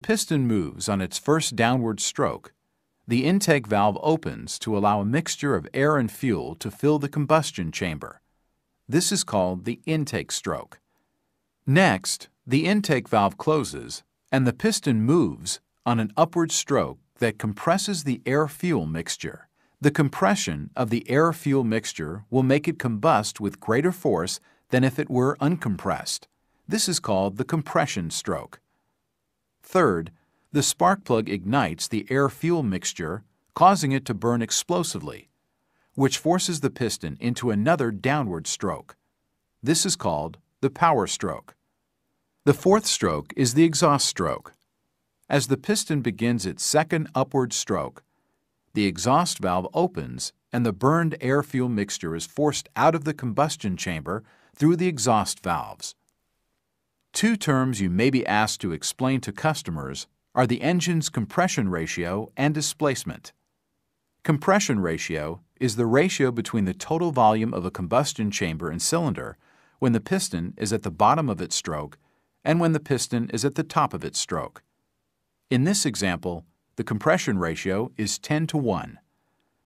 piston moves on its first downward stroke, the intake valve opens to allow a mixture of air and fuel to fill the combustion chamber. This is called the intake stroke. Next, the intake valve closes and the piston moves on an upward stroke that compresses the air-fuel mixture. The compression of the air-fuel mixture will make it combust with greater force than if it were uncompressed. This is called the compression stroke. Third, the spark plug ignites the air-fuel mixture, causing it to burn explosively, which forces the piston into another downward stroke. This is called the power stroke. The fourth stroke is the exhaust stroke. As the piston begins its second upward stroke, the exhaust valve opens and the burned air-fuel mixture is forced out of the combustion chamber through the exhaust valves. Two terms you may be asked to explain to customers are the engine's compression ratio and displacement. Compression ratio is the ratio between the total volume of a combustion chamber and cylinder when the piston is at the bottom of its stroke and when the piston is at the top of its stroke. In this example, the compression ratio is 10 to 1.